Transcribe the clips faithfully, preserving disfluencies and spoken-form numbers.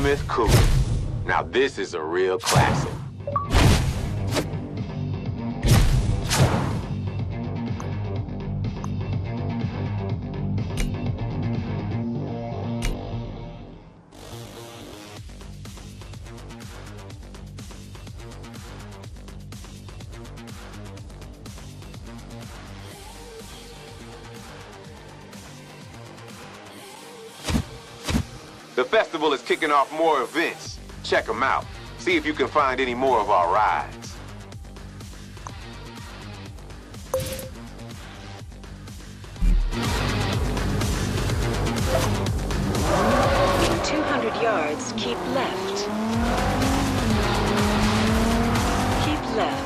Mammoth Coupe. Now this is a real classic. The festival is kicking off more events. Check them out. See if you can find any more of our rides. In two hundred yards, keep left. Keep left.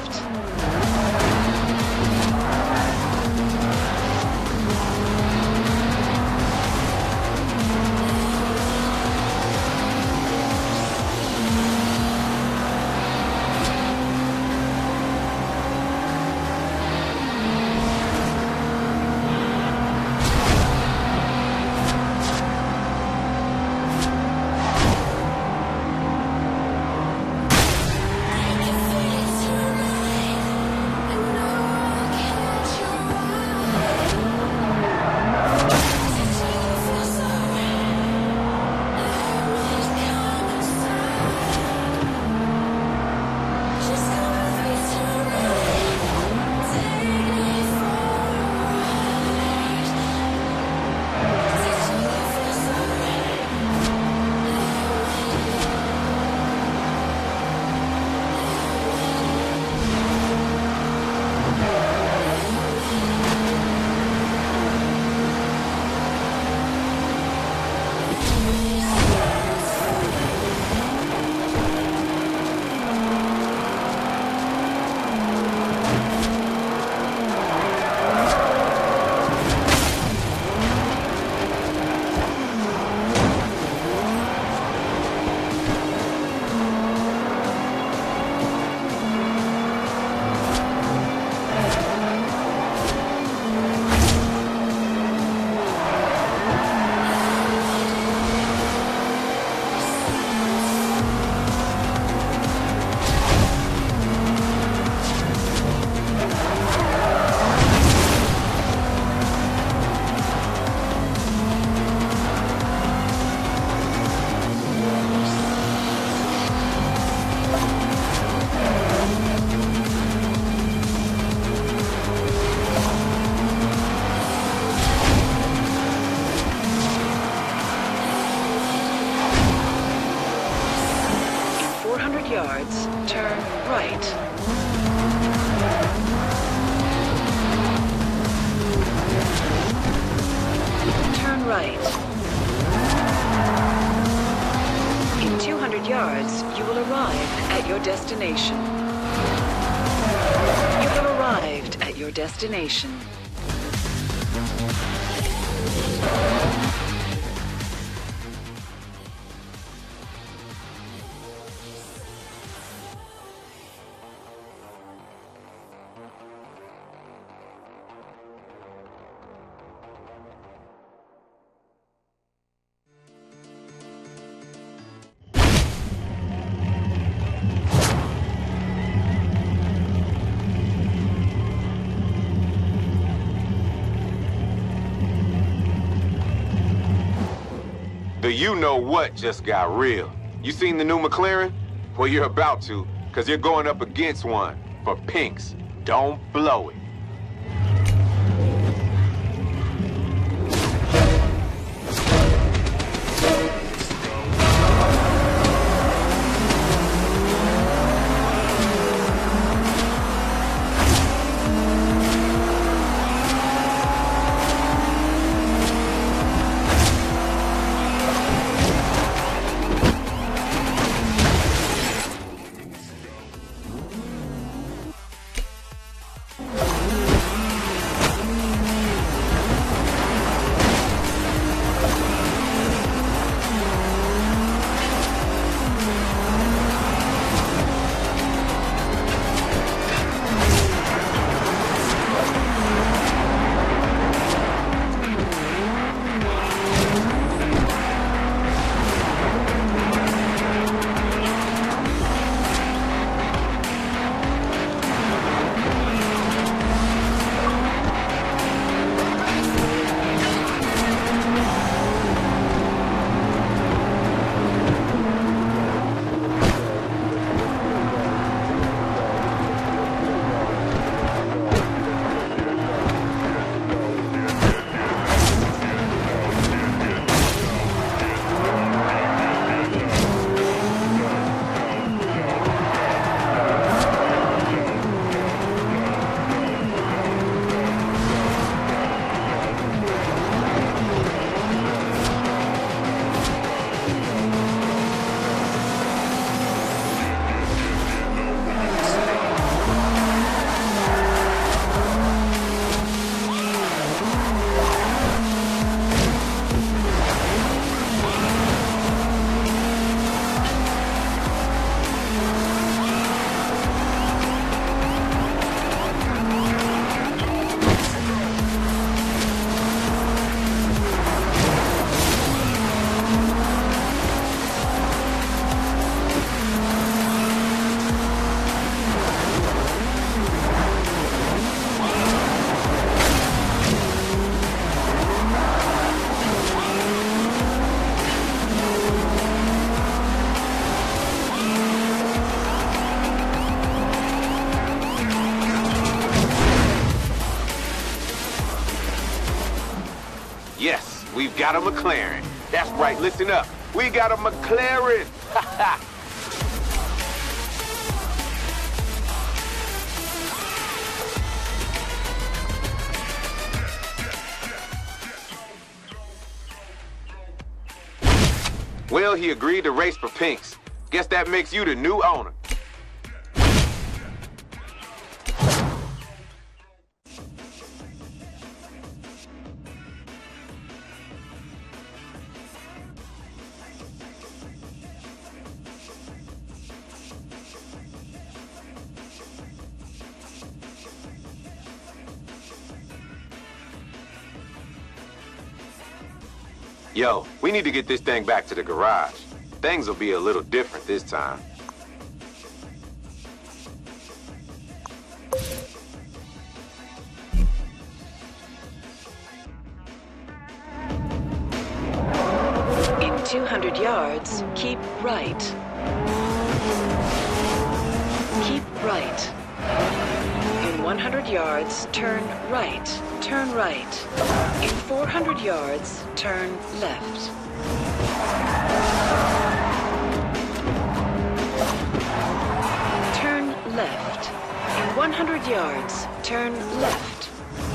Yards, turn right. Turn right. In two hundred yards, you will arrive at your destination. You have arrived at your destination. The you-know-what just got real. You seen the new McLaren? Well, you're about to, because you're going up against one. For pinks. Don't blow it. You we've got a McLaren. That's right, listen up. We got a McLaren. Ha ha. Well, he agreed to race for Pinks. Guess that makes you the new owner. Yo, we need to get this thing back to the garage. Things will be a little different this time. In two hundred yards, keep right. Keep right. In one hundred yards, turn right. Turn right. In four hundred yards, turn left. Turn left. In one hundred yards, turn left.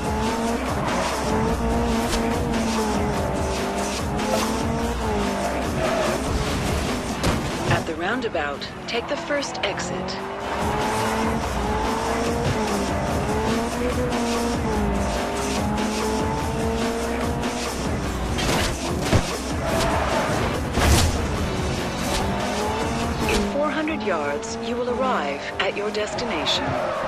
At the roundabout, take the first exit. four hundred yards, you will arrive at your destination.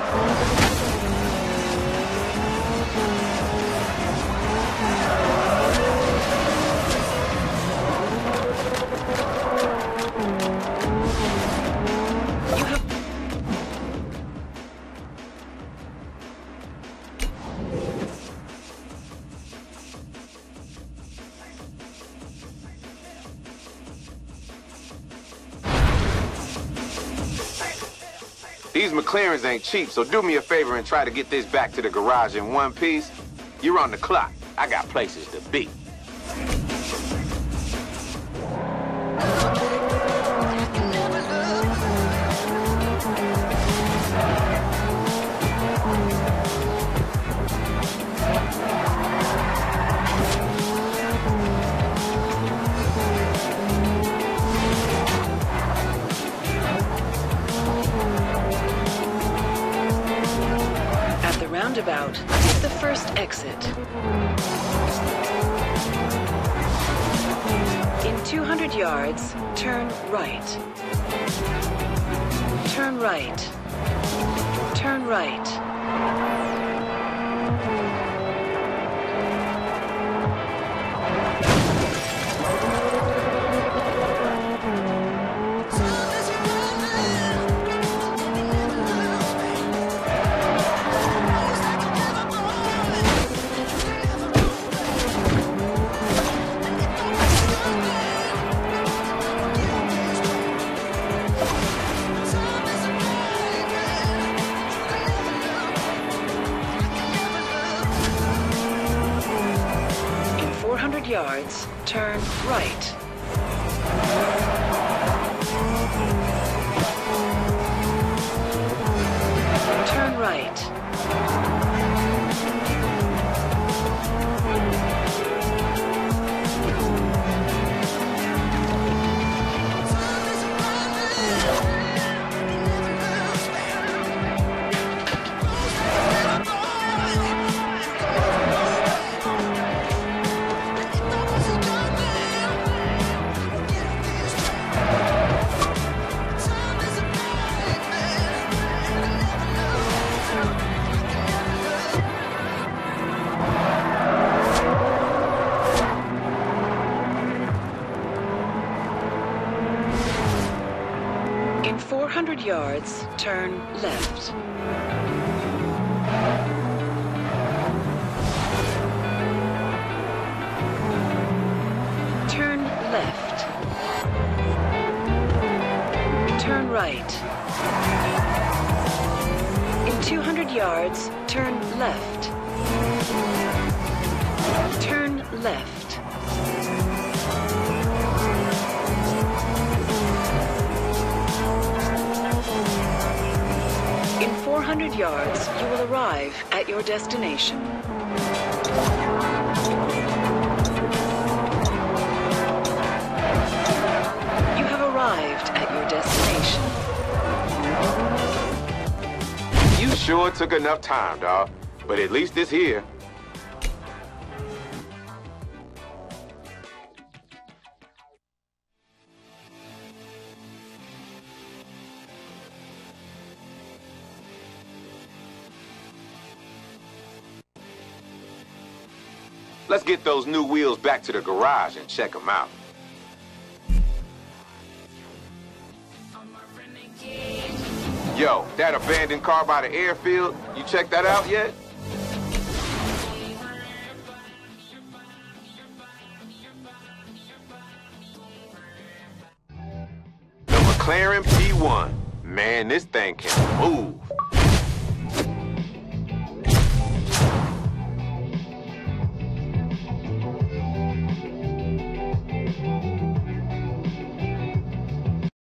You have... These McLarens ain't cheap, so do me a favor and try to get this back to the garage in one piece. You're on the clock. I got places to be. Roundabout, take the first exit. In two hundred yards, turn right. Turn right. Turn right. four hundred yards, turn right. Turn right. In four hundred yards, turn left. Turn left. Turn right. In two hundred yards, turn left. Turn left. In four hundred yards, you will arrive at your destination. You have arrived at your destination. You sure took enough time, dawg. But at least it's here. Let's get those new wheels back to the garage and check them out. Yo, that abandoned car by the airfield, you checked that out yet? The McLaren P one. Man, this thing can move.